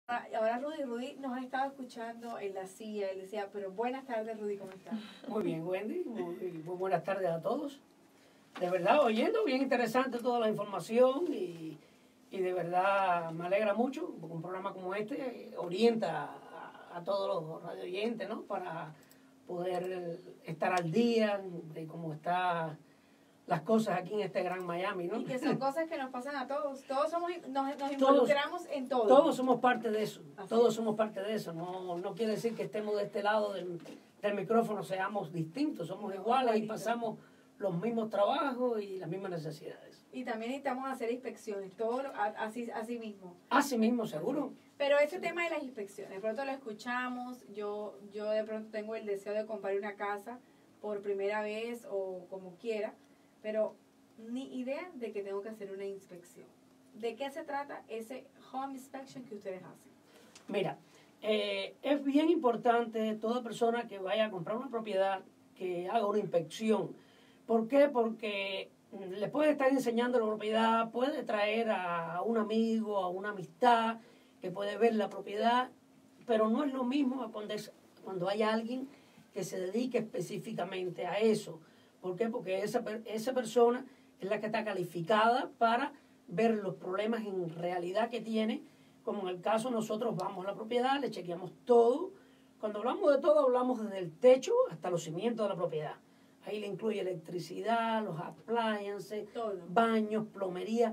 Ahora Rudy nos ha estado escuchando en la silla. Él decía, pero buenas tardes, Rudy, ¿cómo estás? Muy bien, Wendy. Muy buenas tardes a todos. De verdad, oyendo, bien interesante toda la información y de verdad me alegra mucho, porque un programa como este orienta a todos los radio oyentes, ¿no? Para poder estar al día de cómo están las cosas aquí en este gran Miami, ¿no? Y que son cosas que nos pasan a todos. Todos nos involucramos en todo. Todos somos parte de eso. Así Todos es. somos parte de eso. No quiere decir que estemos de este lado del micrófono, seamos distintos. Somos iguales y pasamos los mismos trabajos y las mismas necesidades. Y también necesitamos hacer inspecciones, todo así mismo. Así mismo, seguro. Pero ese tema de las inspecciones, de pronto lo escuchamos, yo de pronto tengo el deseo de comprar una casa por primera vez o como quiera, pero ni idea de que tengo que hacer una inspección. ¿De qué se trata ese home inspection que ustedes hacen? Mira, es bien importante toda persona que vaya a comprar una propiedad que haga una inspección. ¿Por qué? Porque le puede estar enseñando la propiedad, puede traer a un amigo, a una amistad que puede ver la propiedad, pero no es lo mismo cuando hay alguien que se dedique específicamente a eso. ¿Por qué? Porque esa persona es la que está calificada para ver los problemas en realidad que tiene. Como en el caso, nosotros vamos a la propiedad, le chequeamos todo. Cuando hablamos de todo, hablamos desde el techo hasta los cimientos de la propiedad. Ahí le incluye electricidad, los appliances, baños, plomería,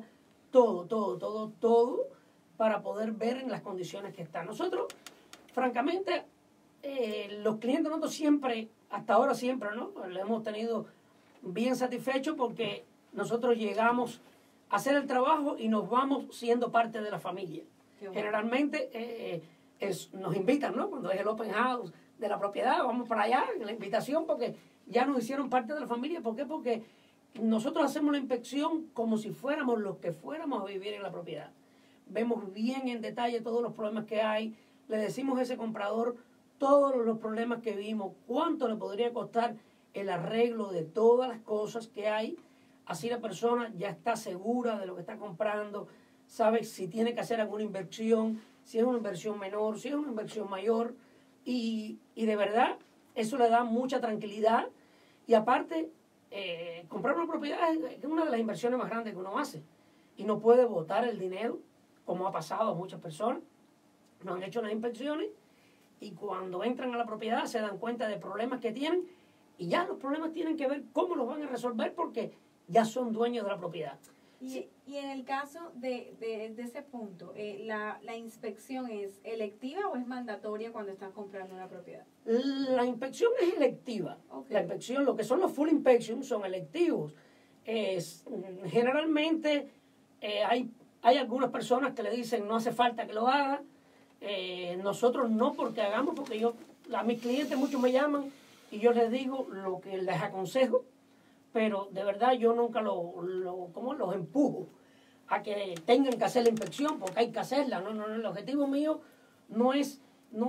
todo, para poder ver en las condiciones que están. Nosotros, francamente, los clientes nosotros siempre, hasta ahora siempre, ¿no? Lo hemos tenido bien satisfechos porque nosotros llegamos a hacer el trabajo y nos vamos siendo parte de la familia. Bueno. Generalmente nos invitan, ¿no? Cuando es el open house de la propiedad, vamos para allá, en la invitación, porque ya nos hicieron parte de la familia. ¿Por qué? Porque nosotros hacemos la inspección como si fuéramos los que fuéramos a vivir en la propiedad. Vemos bien en detalle todos los problemas que hay, le decimos a ese comprador todos los problemas que vimos, cuánto le podría costar el arreglo de todas las cosas que hay. Así la persona ya está segura de lo que está comprando, sabe si tiene que hacer alguna inversión, si es una inversión menor, si es una inversión mayor, y de verdad eso le da mucha tranquilidad. Y aparte, comprar una propiedad es una de las inversiones más grandes que uno hace, y no puede botar el dinero, como ha pasado a muchas personas. No han hecho las inspecciones y cuando entran a la propiedad se dan cuenta de problemas que tienen, y ya los problemas tienen que ver cómo los van a resolver porque ya son dueños de la propiedad. Y en el caso de ese punto, ¿la inspección es electiva o es mandatoria cuando estás comprando una propiedad? La inspección es electiva. Okay. La inspección, lo que son los full inspections, son electivos. Generalmente hay algunas personas que le dicen no hace falta que lo haga. Nosotros no, porque a mis clientes muchos me llaman y yo les digo lo que les aconsejo, pero de verdad yo nunca los empujo a que tengan que hacer la inspección porque hay que hacerla. No, el objetivo mío no es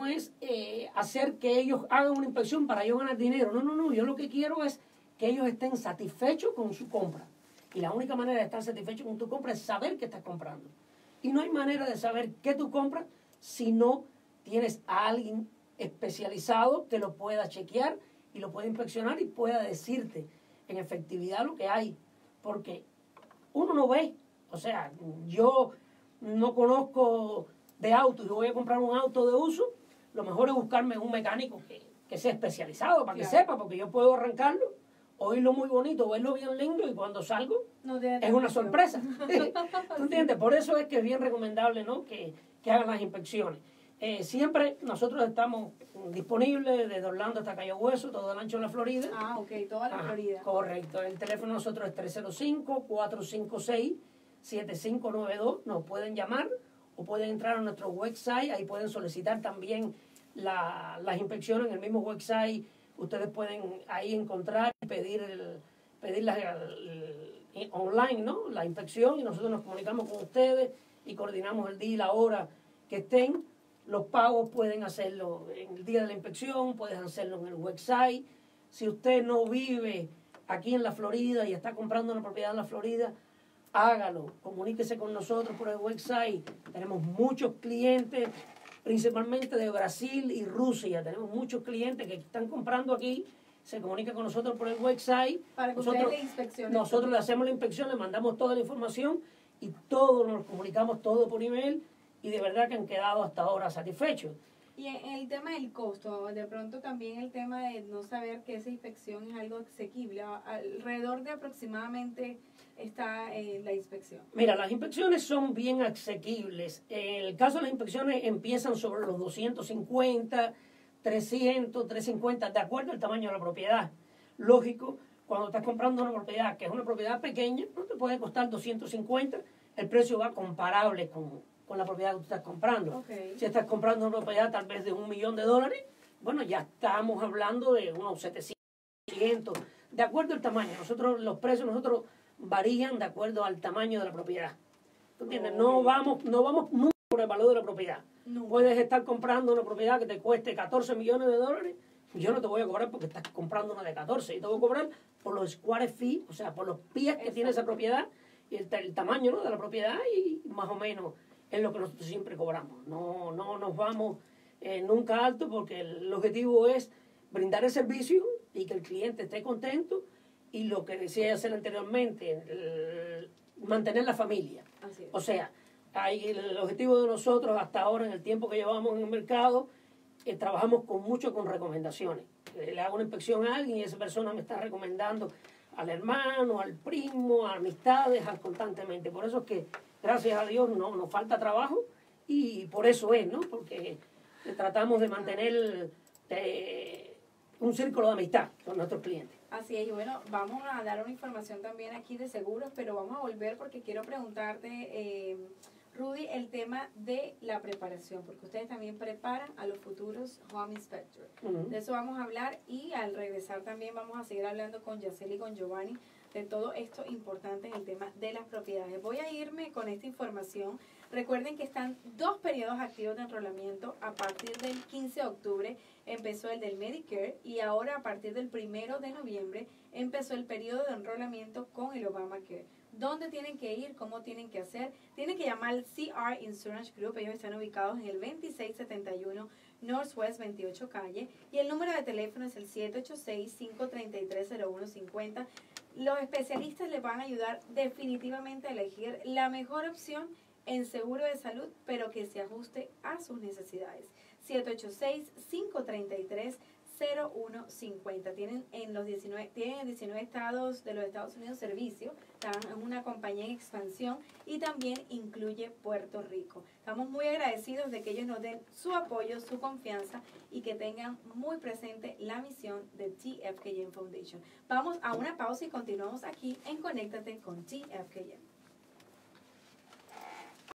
hacer que ellos hagan una inspección para yo ganar dinero. No, yo lo que quiero es que ellos estén satisfechos con su compra. Y la única manera de estar satisfecho con tu compra es saber qué estás comprando. Y no hay manera de saber qué tú compras si no tienes a alguien especializado que lo pueda chequear y lo pueda inspeccionar y pueda decirte en efectividad lo que hay. Porque uno no ve. O sea, yo no conozco de autos. Yo voy a comprar un auto de uso. Lo mejor es buscarme un mecánico que sea especializado para que sepa, porque yo puedo arrancarlo, oírlo muy bonito, verlo bien lindo, y cuando salgo es una sorpresa. ¿Tú entiendes? Por eso es que es bien recomendable, ¿no? que hagan las inspecciones. Siempre nosotros estamos disponibles desde Orlando hasta Cayo Hueso, todo el ancho de la Florida. Ah, ok, toda la Florida. Correcto. El teléfono de nosotros es 305-456-7592. Nos pueden llamar o pueden entrar a nuestro website. Ahí pueden solicitar también las inspecciones en el mismo website. Ustedes pueden ahí encontrar y pedir online, ¿no? La inspección, y nosotros nos comunicamos con ustedes y coordinamos el día y la hora que estén. Los pagos pueden hacerlo en el día de la inspección, pueden hacerlo en el website. Si usted no vive aquí en la Florida y está comprando una propiedad en la Florida, hágalo, comuníquese con nosotros por el website. Tenemos muchos clientes principalmente de Brasil y Rusia. Tenemos muchos clientes que están comprando aquí, se comunican con nosotros por el website. Para que ustedes le inspeccionen. Nosotros le hacemos la inspección, le mandamos toda la información y todo, nos comunicamos todo por email y de verdad que han quedado hasta ahora satisfechos. Y en el tema del costo, de pronto también el tema de no saber que esa inspección es algo asequible, alrededor de aproximadamente está la inspección. Mira, las inspecciones son bien asequibles. En el caso de las inspecciones empiezan sobre los 250, 300, 350, de acuerdo al tamaño de la propiedad. Lógico, cuando estás comprando una propiedad que es una propiedad pequeña, no te puede costar 250, el precio va comparable con la propiedad que tú estás comprando. Okay. Si estás comprando una propiedad tal vez de $1 millón, bueno, ya estamos hablando de unos 700, de acuerdo al tamaño. Los precios varían de acuerdo al tamaño de la propiedad. ¿Tú entiendes? Okay. No vamos nunca por el valor de la propiedad. Nunca. Puedes estar comprando una propiedad que te cueste $14 millones, yo no te voy a cobrar porque estás comprando una de 14, y te voy a cobrar por los square feet, o sea, por los pies que tiene esa propiedad, y el tamaño, ¿no?, de la propiedad, y más o menos es lo que nosotros siempre cobramos. No nos vamos nunca alto, porque el objetivo es brindar el servicio y que el cliente esté contento, y lo que decía hacer anteriormente, mantener la familia. Así es. O sea, el objetivo de nosotros hasta ahora, en el tiempo que llevamos en el mercado, trabajamos mucho con recomendaciones. Le hago una inspección a alguien y esa persona me está recomendando al hermano, al primo, a amistades, constantemente. Por eso es que, gracias a Dios, no nos falta trabajo, y por eso es, ¿no? Porque tratamos de mantener un círculo de amistad con nuestros clientes. Así es, y bueno, vamos a dar una información también aquí de seguros, pero vamos a volver porque quiero preguntarte, Rudy, el tema de la preparación, porque ustedes también preparan a los futuros home inspectors. De eso vamos a hablar, y al regresar también vamos a seguir hablando con Yaceli y con Giovanni de todo esto importante en el tema de las propiedades. Voy a irme con esta información. Recuerden que están 2 periodos activos de enrolamiento. A partir del 15 de octubre empezó el del Medicare, y ahora a partir del 1 de noviembre empezó el periodo de enrolamiento con el Obamacare. ¿Dónde tienen que ir? ¿Cómo tienen que hacer? Tienen que llamar al CR Insurance Group. Ellos están ubicados en el 2671 Northwest 28 Calle, y el número de teléfono es el 786-533-0150. Los especialistas les van a ayudar definitivamente a elegir la mejor opción en seguro de salud, pero que se ajuste a sus necesidades. 786-533-0150. Tienen en 19 estados de los Estados Unidos servicio. Están en una compañía en expansión, y también incluye Puerto Rico. Estamos muy agradecidos de que ellos nos den su apoyo, su confianza, y que tengan muy presente la misión de TFKM Foundation. Vamos a una pausa y continuamos aquí en Conéctate con TFKM.